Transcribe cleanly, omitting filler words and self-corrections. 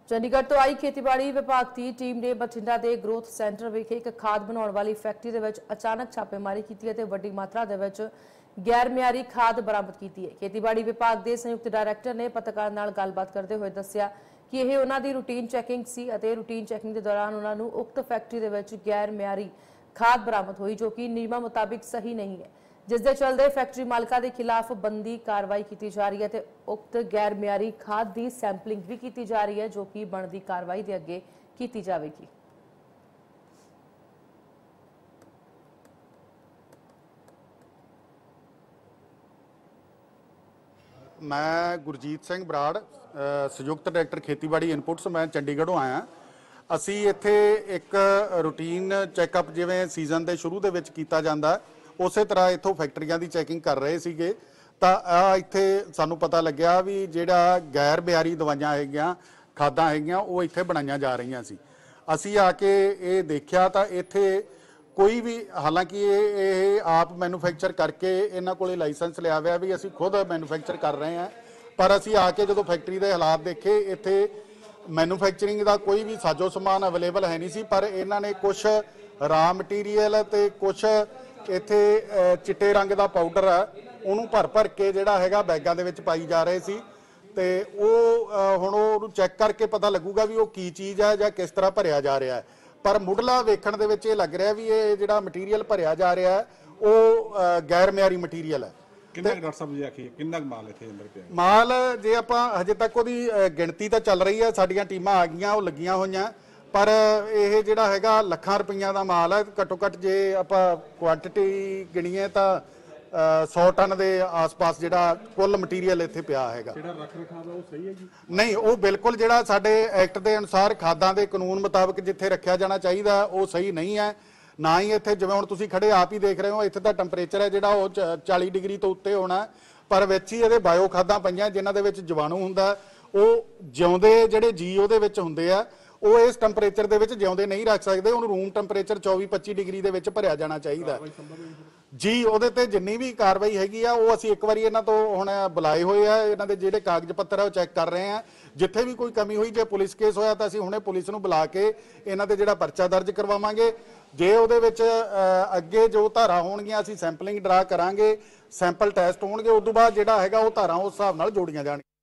ਚੰਡੀਗੜ੍ਹ ਤੋਂ ਆਈ ਖੇਤੀਬਾੜੀ ਵਿਭਾਗ ਦੀ ਟੀਮ ਨੇ ਬਠਿੰਡਾ ਦੇ ਗਰੋਥ ਸੈਂਟਰ ਵਿਖੇ ਇੱਕ ਖਾਦ ਬਣਾਉਣ ਵਾਲੀ ਫੈਕਟਰੀ ਦੇ ਵਿੱਚ ਅਚਾਨਕ ਛਾਪੇਮਾਰੀ ਕੀਤੀ ਅਤੇ ਵੱਡੀ ਮਾਤਰਾ ਦੇ ਵਿੱਚ ਗੈਰ ਮਿਆਰੀ ਖਾਦ ਬਰਾਮਦ ਕੀਤੀ ਹੈ। ਖੇਤੀਬਾੜੀ ਵਿਭਾਗ ਦੇ ਸੰਯੁਕਤ ਡਾਇਰੈਕਟਰ ਨੇ ਪੱਤਰਕਾਰਾਂ ਨਾਲ ਗੱਲਬਾਤ ਕਰਦੇ ਹੋਏ ਦੱਸਿਆ ਕਿ ਇਹ ਉਹਨਾਂ ਦੀ ਰੂਟੀਨ ਚੈਕਿੰਗ ਸੀ ਅਤੇ ਰੂਟੀਨ ਚੈਕਿੰਗ ਦੇ ਦੌਰਾਨ ਉਹਨਾਂ ਨੂੰ ਉਕਤ ਫੈਕਟਰੀ ਦੇ ਵਿੱਚ ਗੈਰ ਮਿਆਰੀ ਖਾਦ ਬਰਾਮਦ ਹੋਈ ਜੋ ਕਿ ਨਿਯਮਾਂ ਮੁਤਾਬਿਕ ਸਹੀ ਨਹੀਂ ਹੈ, जिस दे चलते फैक्ट्री मालका के खिलाफ बनदी कार्रवाई की जा रही है ते उक्त गैर मियारी खाद की सैंपलिंग भी की जा रही है जो कि बनदी कार्रवाई के अगे की जाएगी। मैं गुरजीत सिंह बराड़ संयुक्त डायरैक्टर खेतीबाड़ी इनपुट्स मैं चंडीगढ़ों आया। असी इत्थे एक रूटीन चैकअप जिवें सीजन के शुरू दे विच कीता जांदा उस तरह इत्थों फैक्ट्रियां की चैकिंग कर रहे सीगे तो इत्थे सानू पता लग्या भी जिहड़ा गैर मियारी दवाइयां हैगियां खादां हैगियां वो इत्थे बनाईयां जा रही सी। असी आके ये देखिया तो इत्थे कोई भी हालांकि ये आप मैन्युफैक्चर करके इन्हां कोले लाइसेंस लिया हुआ भी असी खुद मैन्युफैक्चर कर रहे हैं, पर असी आके जो फैक्ट्री के हालात देखे इत्थे मैन्युफैक्चरिंग का कोई भी साजो समान अवेलेबल है नहीं सी, पर इन्हां ने कुछ रा मटीरीयल ते कुछ इत्थे चिट्टे रंग का पाउडर है उन्होंने भर भर के जिहड़ा हैगा बैगां दे विच पाई जा रहे सी ते हुण ओहनूं चैक करके पता लगूगा भी वो की चीज़ है जां किस तरह भरिया जा रहा है। पर मुढ़ला वेखण दे विच ये लग रहा भी ये जिहड़ा मटीरीयल भरिया जा रहा है वो गैर मियारी मटीरीयल है। माल जे आपां हजे तक उहदी गिणती तो चल रही है, साडियां टीमां आ गईयां वो लगियां होईयां, पर यह जिहड़ा हैगा लाखां रुपईया का माल है। घट्टो घट्ट जे आपां क्वांटिटी गिणीए तो 100 टन के आस पास जिहड़ा कुल मटीरीयल इत्थे पिया हैगा। नहीं वो बिल्कुल जिहड़ा साडे एक्ट के अनुसार खादां दे कानून मुताबिक जिथे रखिया जाना चाहिए वो सही नहीं है। ना ही इत्थे जिवें हुण तुसीं खड़े आप ही देख रहे हो इत्थे तां टैंपरेचर है जिहड़ा वो 40 डिग्री तो उत्ते होना, पर विच ही इहदे बायो खादां पईआं जिन्हां दे विच जीवाणु हुंदा वो जिउंदे जिहड़े जी उहदे विच हुंदे आ वो इस टैंपरेचर दे विच जिउंदे नहीं रख सकते। उन्होंने रूम टैंपरेचर 24-25 डिग्री दे विच भरिया जाना चाहिए जी। उहदे ते जिन्नी भी कार्रवाई हैगी आ वो असीं एक बारी इन्हां तो हुण बुलाए होए आ, इन्हां दे जिहड़े कागज पत्तर है वो चैक कर रहे हैं। जिथे भी कोई कमी हुई जे पुलिस केस होया तो असीं हुणे पुलिस नूं बुला के इन्हां ते जिहड़ा परचा दर्ज करवावांगे। जे उहदे विच अगे जो धारा होणगीआं असीं सैंपलिंग ड्रा करांगे, सैंपल टैसट होणगे, उस तों बाद जिहड़ा हैगा वो धारा उस हिसाब नाल जोड़ीआं जाणगीआं।